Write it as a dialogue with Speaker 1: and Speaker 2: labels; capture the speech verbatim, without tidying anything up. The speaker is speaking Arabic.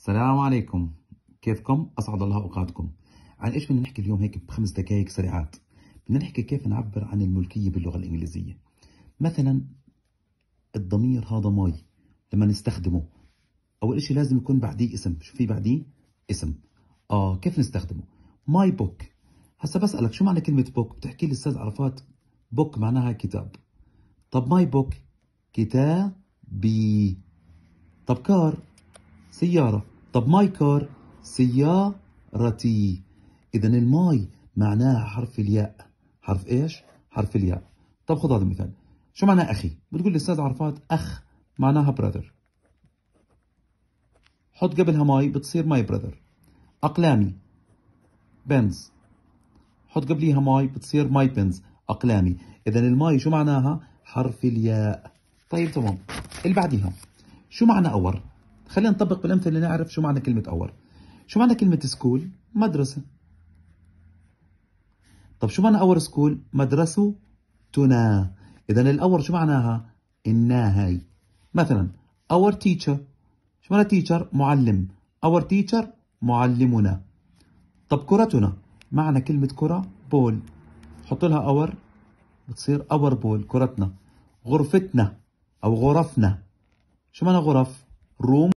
Speaker 1: السلام عليكم، كيفكم؟ أسعد الله أوقاتكم. عن إيش بدنا نحكي اليوم هيك بخمس دقائق سريعات؟ بدنا نحكي كيف نعبر عن الملكية باللغة الإنجليزية. مثلا الضمير هذا ماي لما نستخدمه أول إشي لازم يكون بعديه اسم. شو في بعديه؟ اسم. آه كيف نستخدمه؟ ماي بوك. هسا بسألك شو معنى كلمة بوك؟ بتحكي لي أستاذ عرفات بوك معناها كتاب. طب ماي بوك كتابي. طب كار سيارة. طب ماي كار سيارتي. إذا الماي معناها حرف الياء. حرف إيش؟ حرف الياء. طب خذ هذا المثال. شو معناه أخي؟ بتقول لي أستاذ عرفات أخ معناها براذر. حط قبلها ماي بتصير ماي براذر. أقلامي بنز. حط قبليها ماي بتصير ماي بنز. أقلامي. إذا الماي شو معناها؟ حرف الياء. طيب تمام. اللي بعديها شو معنى اور؟ خلينا نطبق بالأمثلة نعرف شو معنى كلمة اور. شو معنى كلمة سكول؟ مدرسة. طب شو معنى اور سكول؟ مدرستنا. إذا الأور شو معناها؟ الناهي. مثلا اور تيتشر. شو معنى تيتشر؟ معلم. اور تيتشر معلمنا. طب كرتنا. معنى كلمة كرة بول. حط لها اور بتصير اور بول كرتنا. غرفتنا أو غرفنا. شو معنى غرف؟ روم.